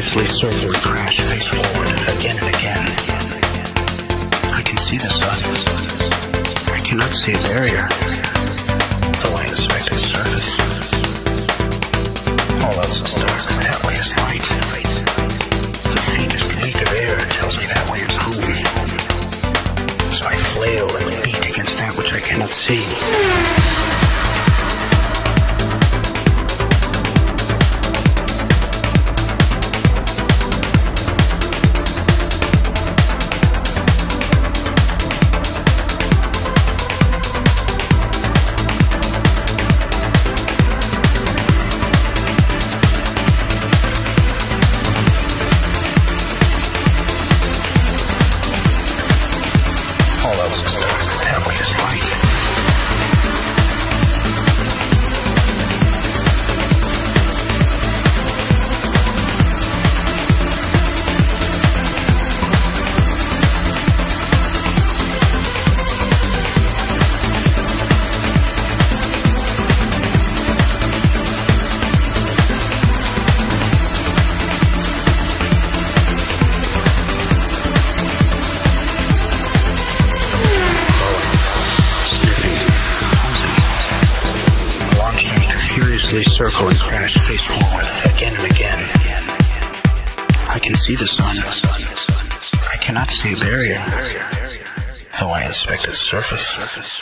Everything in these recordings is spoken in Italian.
furiously circle and crash face forward again and again. I can see the sun. I cannot see a barrier, though I inspect its surface. All else is dark, that way is light. The faintest leak of air tells me that way is home. So I flail and beat against that which I cannot see. Circle and crash face forward again and again. I can see the sun. I cannot see a barrier, though I inspect its surface.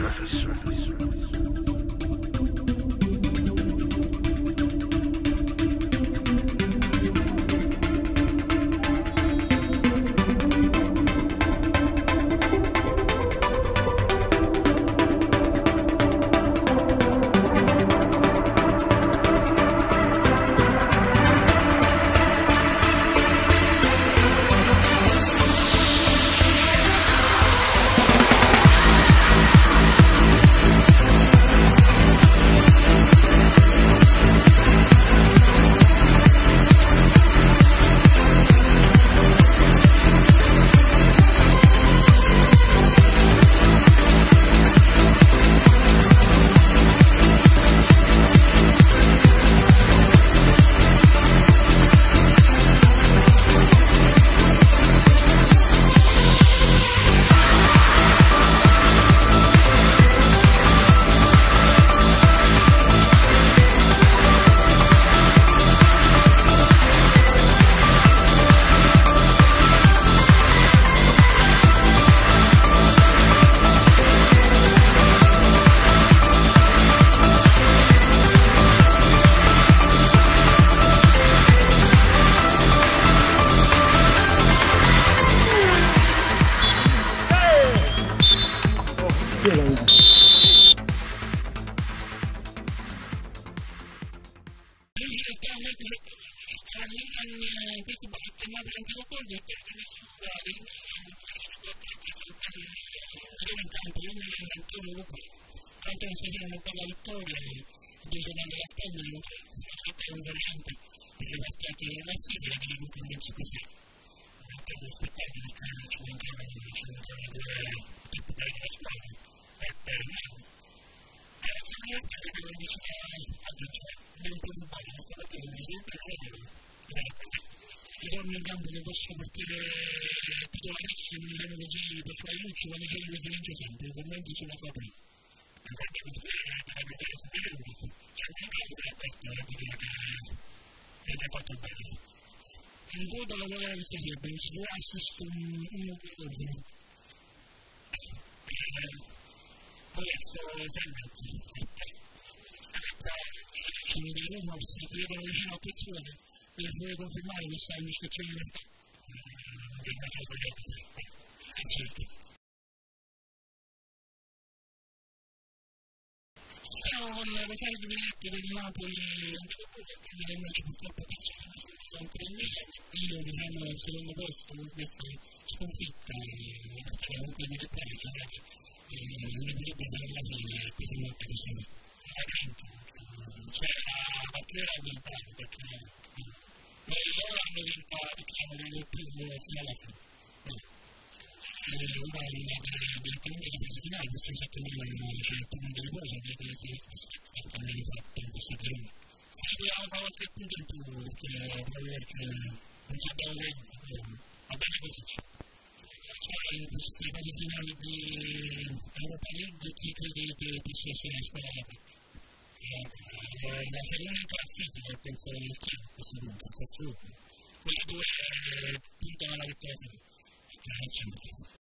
in gambe le posso partire titolarissimi, diciamo così, per fare luce, quando c'è il vince sempre, i commenti sulla sua prima. E quando mi fai la vedere superiore, c'è un campo che è aperto, che ha fatto bene. In coda la qualità di sarebbe, si può assistere un poi sono servizi. Ci vedremo se ti vedono vicino a persone per poter confermare questa indiscrezione di libertà. Siamo con la Rosario di Biglietto del Napoli, anche noi ci purtroppo persone sono 3.000, io diciamo al secondo posto con questa sconfitta, perché comunque mi ripeto, l'equilibrio della fine, questo è molto così. Cioè la partita del bravo, perché poi loro hanno vinto il primo fino alla fine. Ora è direttamente la fase finale, queste 7 mesi c'è il turno di riposo, vedete che hanno fatto in questa zona. Si doveva fare qualche punto in più, perché proprio perché non c'è da va bene così. In queste fasi finali di Europa League chi credete possa essere sperato? La seconda in classifica penso il Chievo a questo punto, il Sassuolo. Quelle due puntano alla vittoria finale.